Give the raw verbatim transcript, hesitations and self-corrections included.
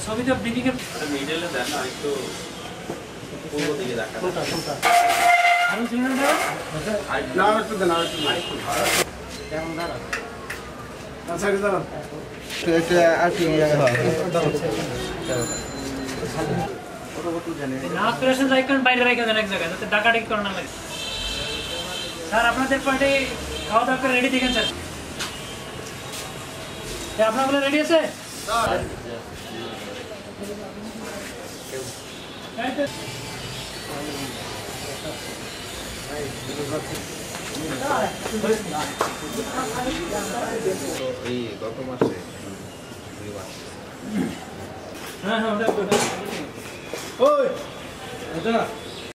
ছবিটা ব্রিফিং এর মিডলে দেন না একটু পূর্ব দিকে দেখা কোনটা কোনটা আরো সিগন্যাল দাও না একটু দেন আর একটু কেমন দাঁড়া আচ্ছা কি দাঁড়ান এটা আর কি জায়গা হয় না অপারেশন আইকন বাইরে রেখে দেন এক জায়গায় যাতে ডাকাডাকি করা না লাগে স্যার আপনাদের পার্টি খাওয়া দাওয়া করে রেডি দেখেন স্যার আপনাগুলো রেডি আছে এই গত মাসে হ্যাঁ হ্যাঁ ওটা ওই এটা